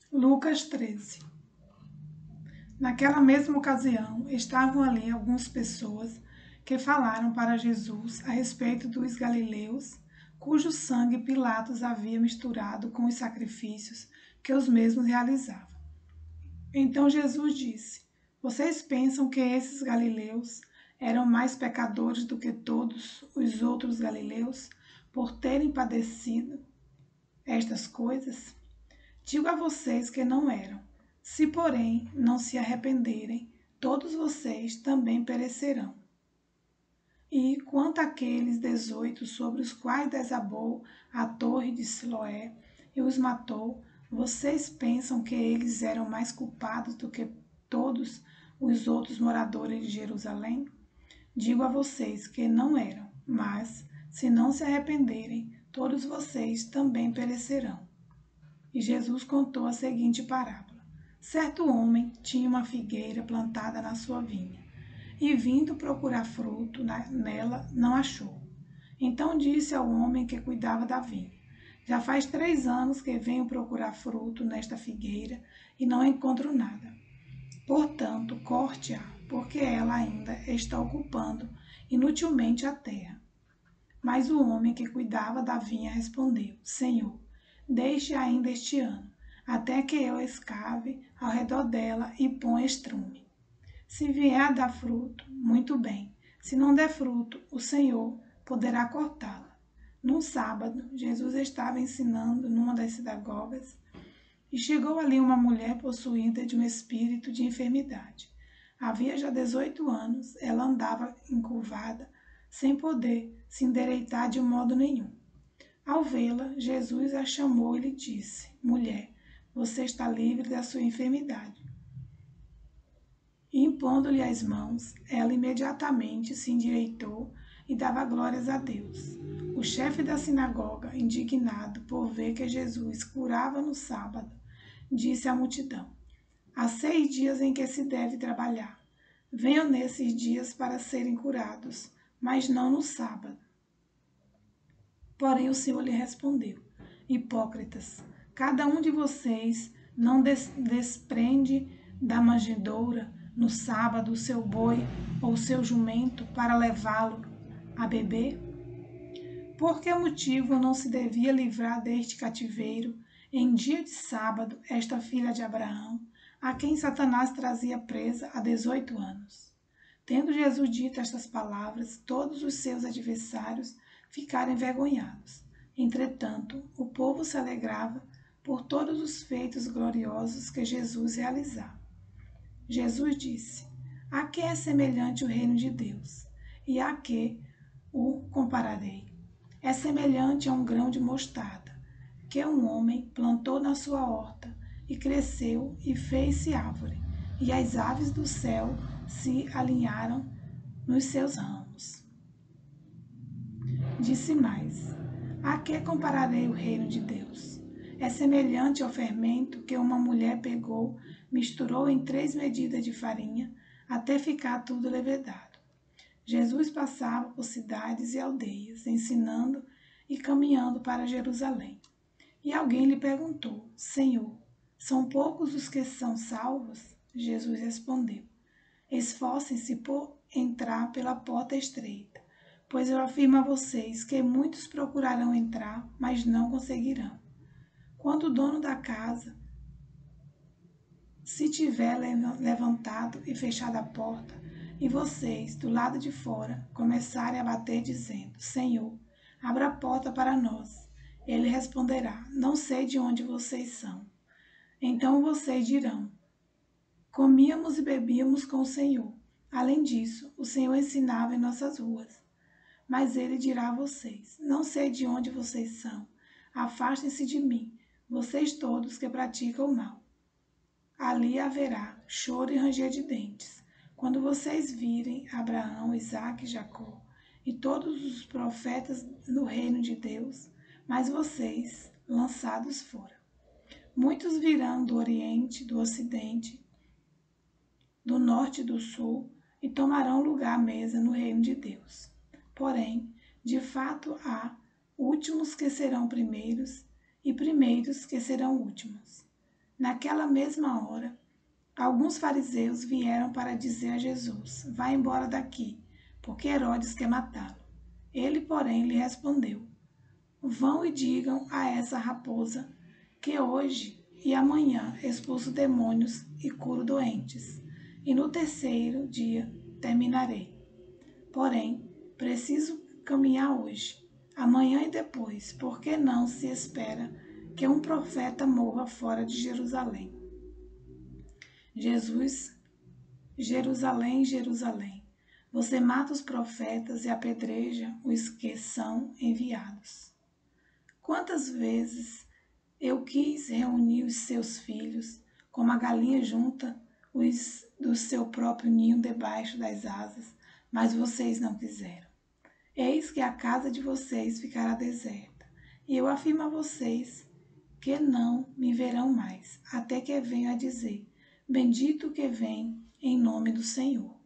Lucas 13. Naquela mesma ocasião, estavam ali algumas pessoas que falaram para Jesus a respeito dos galileus, cujo sangue Pilatos havia misturado com os sacrifícios que os mesmos realizavam. Então Jesus disse: Vocês pensam que esses galileus eram mais pecadores do que todos os outros galileus por terem padecido estas coisas? Digo a vocês que não eram. Se, porém, não se arrependerem, todos vocês também perecerão. E quanto àqueles 18 sobre os quais desabou a torre de Siloé e os matou, vocês pensam que eles eram mais culpados do que todos os outros moradores de Jerusalém? Digo a vocês que não eram, mas, se não se arrependerem, todos vocês também perecerão. E Jesus contou a seguinte parábola. Certo homem tinha uma figueira plantada na sua vinha, e vindo procurar fruto nela, não achou. Então disse ao homem que cuidava da vinha: Já faz 3 anos que venho procurar fruto nesta figueira e não encontro nada. Portanto, corte-a, porque ela ainda está ocupando inutilmente a terra. Mas o homem que cuidava da vinha respondeu: Senhor, deixe ainda este ano, até que eu escave ao redor dela e ponha estrume. Se vier a dar fruto, muito bem. Se não der fruto, o Senhor poderá cortá-la. Num sábado, Jesus estava ensinando numa das sinagogas e chegou ali uma mulher possuída de um espírito de enfermidade. Havia já 18 anos, ela andava encurvada, sem poder se endireitar de modo nenhum. Ao vê-la, Jesus a chamou e lhe disse: Mulher, você está livre da sua enfermidade. E impondo-lhe as mãos, ela imediatamente se endireitou e dava glórias a Deus. O chefe da sinagoga, indignado por ver que Jesus curava no sábado, disse à multidão: Há 6 dias em que se deve trabalhar. Venham nesses dias para serem curados, mas não no sábado. Porém o Senhor lhe respondeu: Hipócritas, cada um de vocês não desprende da manjedoura no sábado o seu boi ou o seu jumento para levá-lo a beber? Por que motivo não se devia livrar deste cativeiro em dia de sábado esta filha de Abraão, a quem Satanás trazia presa há 18 anos? Tendo Jesus dito estas palavras, todos os seus adversários ficaram envergonhados. Entretanto, o povo se alegrava por todos os feitos gloriosos que Jesus realizava. Jesus disse: A que é semelhante o reino de Deus? E a que o compararei? É semelhante a um grão de mostarda, que um homem plantou na sua horta, e cresceu e fez-se árvore, e as aves do céu se alinharam nos seus ramos. Disse mais: A que compararei o reino de Deus? É semelhante ao fermento que uma mulher pegou, misturou em 3 medidas de farinha, até ficar tudo levedado. Jesus passava por cidades e aldeias, ensinando e caminhando para Jerusalém. E alguém lhe perguntou: Senhor, são poucos os que são salvos? Jesus respondeu: Esforcem-se por entrar pela porta estreita, pois eu afirmo a vocês que muitos procurarão entrar, mas não conseguirão. Quando o dono da casa se tiver levantado e fechado a porta, e vocês, do lado de fora, começarem a bater dizendo: Senhor, abra a porta para nós, ele responderá: Não sei de onde vocês são. Então vocês dirão: Comíamos e bebíamos com o Senhor. Além disso, o Senhor ensinava em nossas ruas. Mas ele dirá a vocês: Não sei de onde vocês são. Afastem-se de mim, vocês todos que praticam o mal. Ali haverá choro e ranger de dentes, quando vocês virem Abraão, Isaque e Jacó e todos os profetas no reino de Deus, mas vocês lançados fora. Muitos virão do Oriente, do Ocidente, do Norte e do Sul e tomarão lugar à mesa no reino de Deus. Porém, de fato há últimos que serão primeiros e primeiros que serão últimos. Naquela mesma hora, alguns fariseus vieram para dizer a Jesus: Vá embora daqui, porque Herodes quer matá-lo. Ele, porém, lhe respondeu: Vão e digam a essa raposa que hoje e amanhã expulso demônios e curo doentes, e no terceiro dia terminarei. Porém, preciso caminhar hoje, amanhã e depois, porque não se espera que um profeta morra fora de Jerusalém. Jesus, Jerusalém, Jerusalém, você mata os profetas e apedreja os que são enviados. Quantas vezes eu quis reunir os seus filhos, como a galinha junta os do seu próprio ninho debaixo das asas, mas vocês não quiseram. Eis que a casa de vocês ficará deserta, e eu afirmo a vocês que não me verão mais, até que venha a dizer: Bendito que vem em nome do Senhor.